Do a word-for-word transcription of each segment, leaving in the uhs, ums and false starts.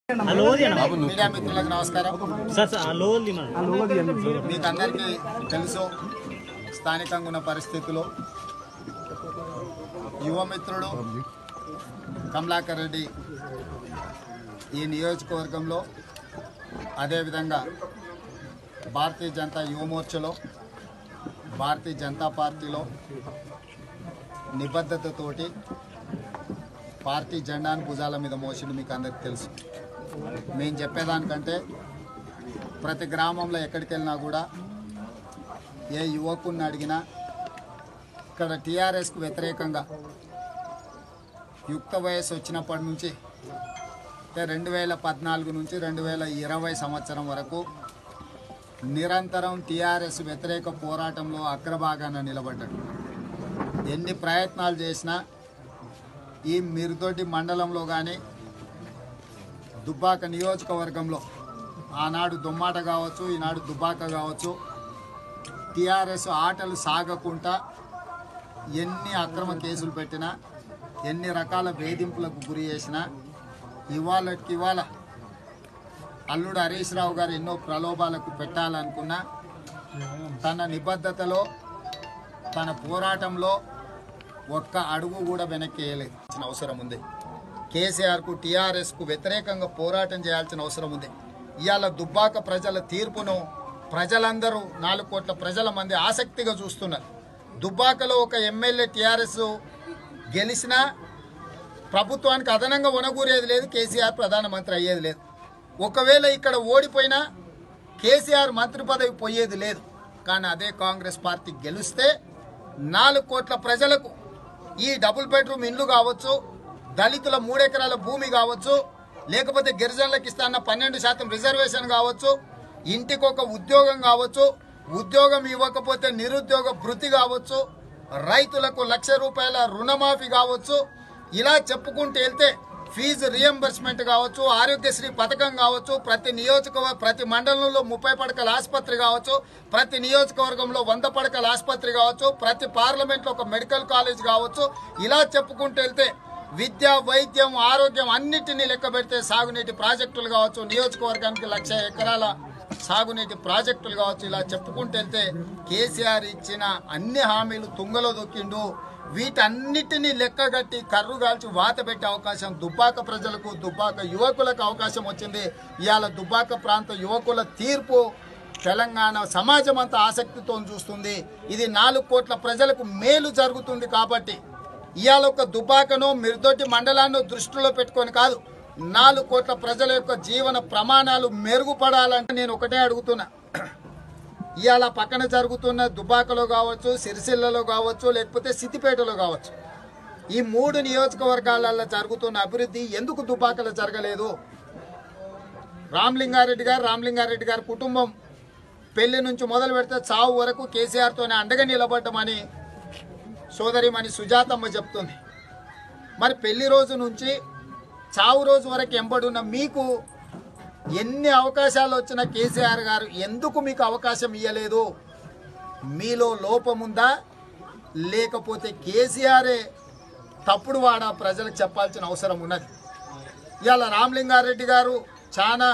Media మిత్రులకు నమస్కారం. మీకు అందరికీ తెలుసు, స్థానికంగా ఉన్న పరిస్థితులు యువ మిత్రుడు కమలాకర్ రెడ్డి ఈ నియోజకవర్గంలో, అదేవిధంగా భారతీయ జనతా యువమోర్చలో, భారతీయ జనతా పార్టీలో నిబద్ధతతోటి పార్టీ జెండాను భుజాల మీద మోసిండు. మీకు అందరికీ తెలుసు. మేము చెప్పేదానికంటే ప్రతి గ్రామంలో ఎక్కడికి వెళ్ళినా కూడా ఏ యువకుడిని అడిగినా ఇక్కడ టీఆర్ఎస్కు వ్యతిరేకంగా యుక్త వయసు వచ్చినప్పటి నుంచి అంటే రెండు వేల పద్నాలుగు నుంచి రెండు వేల ఇరవై సంవత్సరం వరకు నిరంతరం టీఆర్ఎస్ వ్యతిరేక పోరాటంలో అగ్రభాగాన నిలబడ్డాడు. ఎన్ని ప్రయత్నాలు చేసినా ఈ మిరుదొడ్డి మండలంలో కానీ దుబ్బాక నియోజకవర్గంలో, ఆనాడు దుమ్మాట కావచ్చు, ఈనాడు దుబ్బాక కావచ్చు, టీఆర్ఎస్ ఆటలు సాగకుండా ఎన్ని అక్రమ కేసులు పెట్టినా, ఎన్ని రకాల వేధింపులకు గురి చేసినా, ఇవాళకి ఇవాళ అల్లుడు హరీష్ రావు గారు ఎన్నో ప్రలోభాలకు పెట్టాలనుకున్నా తన నిబద్ధతలో, తన పోరాటంలో ఒక్క అడుగు కూడా వెనక్కి వేయలేదు. అవసరం ఉంది. కేసీఆర్కు, టీఆర్ఎస్కు వ్యతిరేకంగా పోరాటం చేయాల్సిన అవసరం ఉంది. ఇవాళ దుబ్బాక ప్రజల తీర్పును ప్రజలందరూ, నాలుగు కోట్ల ప్రజల మంది ఆసక్తిగా చూస్తున్నారు. దుబ్బాకలో ఒక ఎమ్మెల్యే టీఆర్ఎస్ గెలిచినా ప్రభుత్వానికి అదనంగా వనగూరేది లేదు, కేసీఆర్ ప్రధానమంత్రి అయ్యేది లేదు. ఒకవేళ ఇక్కడ ఓడిపోయినా కేసీఆర్ మంత్రి పదవి పోయేది లేదు. కానీ అదే కాంగ్రెస్ పార్టీ గెలిస్తే నాలుగు కోట్ల ప్రజలకు ఈ డబుల్ బెడ్రూమ్ ఇండ్లు కావచ్చు, దళితుల మూడెకరాల భూమి కావచ్చు, లేకపోతే గిరిజనులకు ఇస్తాన్న పన్నెండు శాతం రిజర్వేషన్ కావచ్చు, ఇంటికి ఒక ఉద్యోగం కావచ్చు, ఉద్యోగం ఇవ్వకపోతే నిరుద్యోగ భృతి కావచ్చు, రైతులకు లక్ష రూపాయల రుణమాఫీ కావచ్చు, ఇలా చెప్పుకుంటూ వెళ్తే ఫీజు రియంబర్స్మెంట్ కావచ్చు, ఆరోగ్యశ్రీ పథకం కావచ్చు, ప్రతి నియోజకవర్గ ప్రతి మండలంలో ముప్పై పడకల ఆసుపత్రి కావచ్చు, ప్రతి నియోజకవర్గంలో వంద పడకల ఆసుపత్రి కావచ్చు, ప్రతి పార్లమెంట్లో ఒక మెడికల్ కాలేజ్ కావచ్చు, ఇలా చెప్పుకుంటూ వెళ్తే విద్య, వైద్యం, ఆరోగ్యం అన్నిటినీ లెక్క పెడితే సాగునీటి ప్రాజెక్టులు కావచ్చు, నియోజకవర్గానికి లక్ష ఎకరాల సాగునీటి ప్రాజెక్టులు కావచ్చు, ఇలా చెప్పుకుంటూ వెళ్తే కేసీఆర్ ఇచ్చిన అన్ని హామీలు తుంగలో దొక్కిండు. వీటన్నిటినీ లెక్కగట్టి కర్రు కాల్చి వాత పెట్టే అవకాశం దుబ్బాక ప్రజలకు, దుబ్బాక యువకులకు అవకాశం వచ్చింది. ఇవాళ దుబ్బాక ప్రాంత యువకుల తీర్పు తెలంగాణ సమాజం అంతా ఆసక్తితో చూస్తుంది. ఇది నాలుగు కోట్ల ప్రజలకు మేలు జరుగుతుంది. కాబట్టి ఇవాళ ఒక దుబ్బాకను, మిరుదొడ్డి మండలాన్ని దృష్టిలో పెట్టుకొని కాదు, నాలుగు కోట్ల ప్రజల యొక్క జీవన ప్రమాణాలు మెరుగుపడాలంటే నేను ఒకటే అడుగుతున్నా. ఇవాళ పక్కన జరుగుతున్న దుబ్బాకలో కావచ్చు, సిరిసిల్లలో కావచ్చు, లేకపోతే సిద్దిపేటలో కావచ్చు, ఈ మూడు నియోజకవర్గాలలో జరుగుతున్న అభివృద్ధి ఎందుకు దుబ్బాకలో జరగలేదు? రామలింగారెడ్డి గారు రామలింగారెడ్డి గారి కుటుంబం పెళ్లి నుంచి మొదలు పెడితే చావు వరకు కేసీఆర్తోనే అండగా నిలబడ్డమని సోదరిమణి సుజాతమ్మ చెప్తుంది. మరి పెళ్లి రోజు నుంచి చావు రోజు వరకు ఎంబడున్న మీకు ఎన్ని అవకాశాలు వచ్చినా కేసీఆర్ గారు ఎందుకు మీకు అవకాశం ఇవ్వలేదు? మీలో లోపముందా, లేకపోతే కేసీఆరే తప్పుడు వాడా? ప్రజలకు చెప్పాల్సిన అవసరం ఉన్నది. ఇవాళ రామలింగారెడ్డి గారు చాలా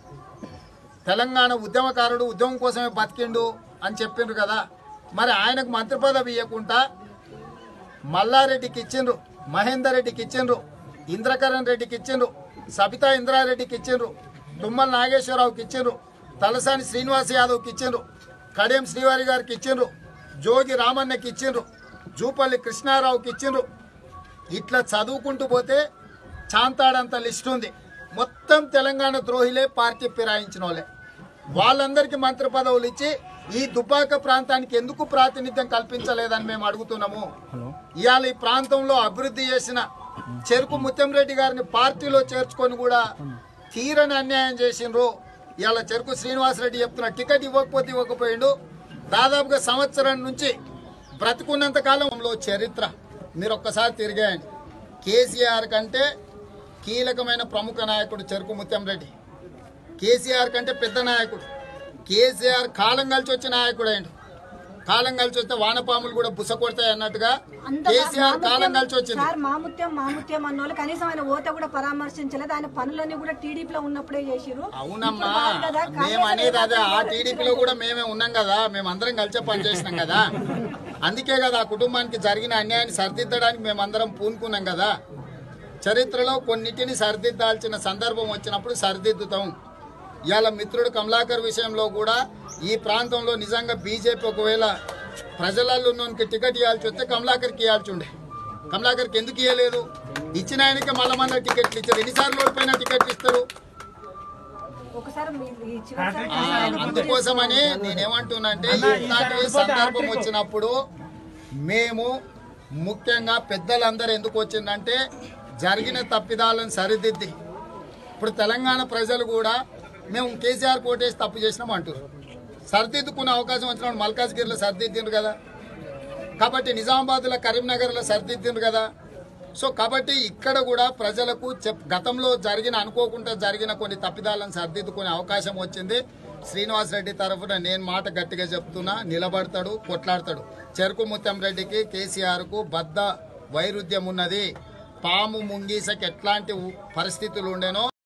తెలంగాణ ఉద్యమకారుడు, ఉద్యమం కోసమే బతికిండు అని చెప్పిండ్రు కదా. మరి ఆయనకు మంత్రి పదవి ఇవ్వకుండా మల్లారెడ్డికి ఇచ్చిండ్రు, మహేందర్ రెడ్డికి ఇచ్చిండ్రు, ఇంద్రకరణ్ రెడ్డికి ఇచ్చిండ్రు, సబితా ఇంద్రారెడ్డికి ఇచ్చిండ్రు, తుమ్మల నాగేశ్వరరావుకి ఇచ్చిండ్రు, తలసాని శ్రీనివాస్ యాదవ్కి ఇచ్చిండ్రు, కడియం శ్రీవారి గారికి ఇచ్చిండ్రు, జోగి రామన్నకి ఇచ్చిండ్రు, జూపల్లి కృష్ణారావుకి ఇచ్చిండ్రు. ఇట్లా చదువుకుంటూ పోతే చాంతాడంత లిస్ట్ ఉంది. మొత్తం తెలంగాణ ద్రోహిలే, పార్టీ ఫిరాయించిన వాళ్ళే. వాళ్ళందరికీ మంత్రి పదవులు ఇచ్చి ఈ దుబ్బాక ప్రాంతానికి ఎందుకు ప్రాతినిధ్యం కల్పించలేదని మేము అడుగుతున్నాము. ఇవాళ ఈ ప్రాంతంలో అభివృద్ధి చేసిన చెరుకు ముత్యంరెడ్డి గారిని పార్టీలో చేర్చుకొని కూడా తీరని అన్యాయం చేసిండ్రు. ఇవాళ చెరుకు శ్రీనివాసరెడ్డి చెప్తున్న టికెట్ ఇవ్వకపోతే ఇవ్వకపోయిండు. దాదాపుగా సంవత్సరం నుంచి బ్రతుకున్నంత కాలంలో చరిత్ర మీరు ఒక్కసారి తిరిగాయండి. కేసీఆర్ కంటే కీలకమైన ప్రముఖ నాయకుడు చెరుకు ముత్యంరెడ్డి, కేసీఆర్ కంటే పెద్ద నాయకుడు, కేసీఆర్ కాలం కలిసి వచ్చిన నాయకుడు అయిండు. కాలం కలిసి వస్తే వానపాములు కూడా బుస కొడతాయి అన్నట్టుగా కేసీఆర్ కాలం కలిసి వచ్చింది. సార్ మాముత్యం మాముత్యం అన్నోళ్ళు కనీసం ఆయన ఓట కూడా పరామర్శించలేదు. ఆయన పనులన్నీ కూడా టీడీపీలో ఉన్నప్పుడే చేసిరు. అవునమ్మా, మేము అనేది అదే. ఆ టీడీపీలో కూడా మేమే ఉన్నాం కదా, మేము అందరం కలిసే పనిచేసినాం కదా. అందుకే కదా ఆ కుటుంబానికి జరిగిన అన్యాయాన్ని సరిదిద్దడానికి మేమందరం పూనుకున్నాం కదా. చరిత్రలో కొన్నిటిని సరిదిద్దాల్సిన సందర్భం వచ్చినప్పుడు సరిదిద్దుతాం. ఇవాళ మిత్రుడు కమలాకర్ విషయంలో కూడా ఈ ప్రాంతంలో నిజంగా బీజేపీ ఒకవేళ ప్రజలలో ఉన్నోనికి టికెట్ ఇవ్వాల్సి వస్తే కమలాకర్కి ఇవ్వాల్సి ఉండే. కమలాకర్కి ఎందుకు ఇవ్వలేదు? ఇచ్చిన ఆయనకే మళ్ళా మళ్ళీ టికెట్లు ఇచ్చారు. ఎన్నిసార్లు ఓడిపోయినా టికెట్లు ఇస్తారు. అందుకోసమని నేనేమంటున్నా అంటే ఇట్లాంటి సందర్భం వచ్చినప్పుడు మేము ముఖ్యంగా పెద్దలందరూ ఎందుకు వచ్చిందంటే జరిగిన తప్పిదాలను సరిదిద్ది. ఇప్పుడు తెలంగాణ ప్రజలు కూడా మేము కేసీఆర్ కోటేసి తప్పు చేసినాం అంటారు. సరిదిద్దుకునే అవకాశం వచ్చినప్పుడు మల్కాజ్గిరిలో సరిదిద్దిండ్రు కదా, కాబట్టి నిజామాబాద్లో కరీంనగర్లో సరిదిద్దిండ్రు కదా. సో కాబట్టి ఇక్కడ కూడా ప్రజలకు చెప్ గతంలో జరిగిన అనుకోకుండా జరిగిన కొన్ని తప్పిదాలను సరిదిద్దుకునే అవకాశం వచ్చింది. శ్రీనివాస్ రెడ్డి తరఫున నేను మాట గట్టిగా చెప్తున్నా, నిలబడతాడు, కొట్లాడతాడు. చెరుకు ముత్యం రెడ్డికి కేసీఆర్కు బద్ద వైరుధ్యం ఉన్నది. పాము ముంగీసకి ఎట్లాంటి పరిస్థితులు ఉండేనో